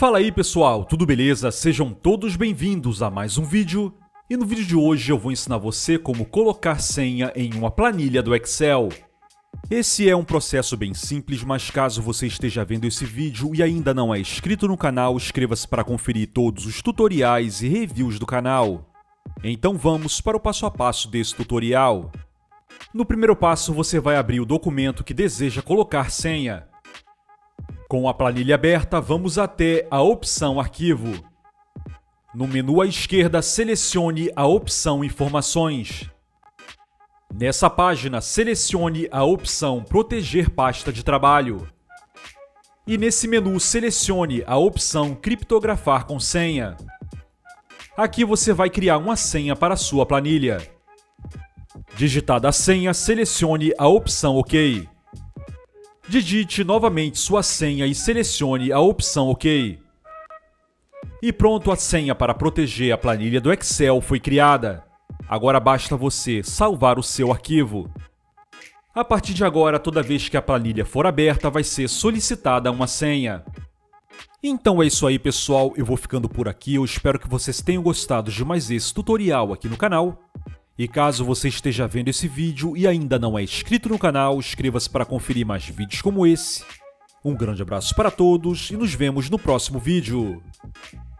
Fala aí pessoal, tudo beleza? Sejam todos bem-vindos a mais um vídeo. E no vídeo de hoje eu vou ensinar você como colocar senha em uma planilha do Excel. Esse é um processo bem simples, mas caso você esteja vendo esse vídeo e ainda não é inscrito no canal, inscreva-se para conferir todos os tutoriais e reviews do canal. Então vamos para o passo a passo desse tutorial. No primeiro passo você vai abrir o documento que deseja colocar senha. Com a planilha aberta, vamos até a opção Arquivo. No menu à esquerda, selecione a opção Informações. Nessa página, selecione a opção Proteger pasta de trabalho. E nesse menu, selecione a opção Criptografar com senha. Aqui você vai criar uma senha para a sua planilha. Digitada a senha, selecione a opção OK. Digite novamente sua senha e selecione a opção OK. E pronto, a senha para proteger a planilha do Excel foi criada. Agora basta você salvar o seu arquivo. A partir de agora, toda vez que a planilha for aberta, vai ser solicitada uma senha. Então é isso aí pessoal, eu vou ficando por aqui, eu espero que vocês tenham gostado de mais esse tutorial aqui no canal. E caso você esteja vendo esse vídeo e ainda não é inscrito no canal, inscreva-se para conferir mais vídeos como esse. Um grande abraço para todos e nos vemos no próximo vídeo.